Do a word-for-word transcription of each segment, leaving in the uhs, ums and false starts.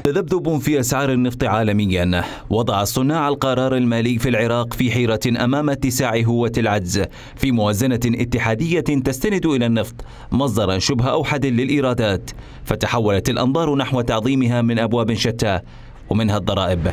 تذبذب في أسعار النفط عالميا وضع صناع القرار المالي في العراق في حيرة أمام اتساع هوة العجز في موازنة اتحادية تستند إلى النفط مصدرا شبه أوحد للإيرادات، فتحولت الأنظار نحو تعظيمها من أبواب شتى ومنها الضرائب.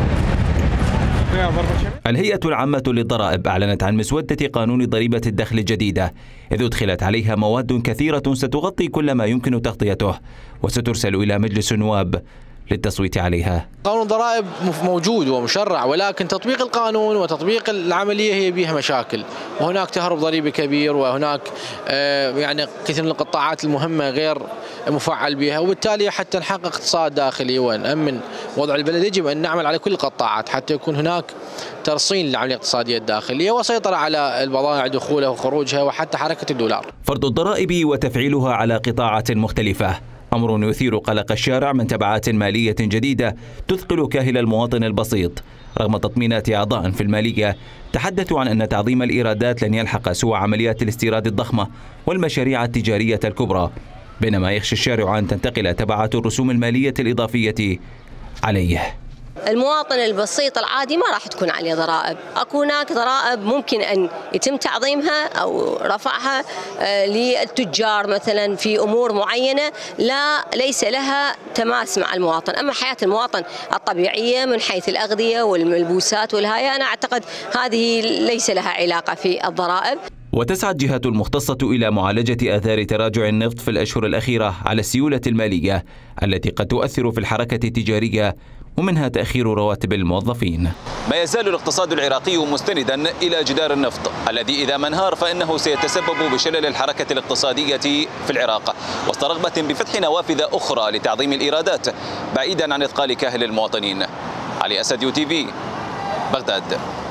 الهيئة العامة للضرائب أعلنت عن مسودة قانون ضريبة الدخل الجديدة، إذ أدخلت عليها مواد كثيرة ستغطي كل ما يمكن تغطيته وسترسل إلى مجلس النواب للتصويت عليها. قانون الضرائب موجود ومشرع، ولكن تطبيق القانون وتطبيق العملية هي بها مشاكل، وهناك تهرب ضريبي كبير، وهناك يعني كثير من القطاعات المهمة غير مفعل بها، وبالتالي حتى نحقق اقتصاد داخلي ونأمن وضع البلد يجب أن نعمل على كل القطاعات حتى يكون هناك ترصين للعملية الاقتصادية الداخلية وسيطرة على البضائع دخولها وخروجها وحتى حركة الدولار. فرض الضرائب وتفعيلها على قطاعات مختلفة أمر يثير قلق الشارع من تبعات مالية جديدة تثقل كاهل المواطن البسيط، رغم تطمينات أعضاء في المالية تحدثوا عن أن تعظيم الإيرادات لن يلحق سوى عمليات الاستيراد الضخمة والمشاريع التجارية الكبرى، بينما يخشى الشارع أن تنتقل تبعات الرسوم المالية الإضافية عليه. المواطن البسيط العادي ما راح تكون عليه ضرائب، اكو هناك ضرائب ممكن ان يتم تعظيمها او رفعها للتجار مثلا في امور معينه لا ليس لها تماس مع المواطن، اما حياه المواطن الطبيعيه من حيث الاغذيه والملبوسات والهاية انا اعتقد هذه ليس لها علاقه في الضرائب. وتسعى الجهات المختصة إلى معالجة آثار تراجع النفط في الأشهر الأخيرة على السيولة المالية التي قد تؤثر في الحركة التجارية ومنها تأخير رواتب الموظفين. ما يزال الاقتصاد العراقي مستندا إلى جدار النفط الذي إذا ما انهار فإنه سيتسبب بشلل الحركة الاقتصادية في العراق، وسط رغبة بفتح نوافذ أخرى لتعظيم الإيرادات بعيدا عن إثقال كاهل المواطنين. علي أسد، يو تي في، بغداد.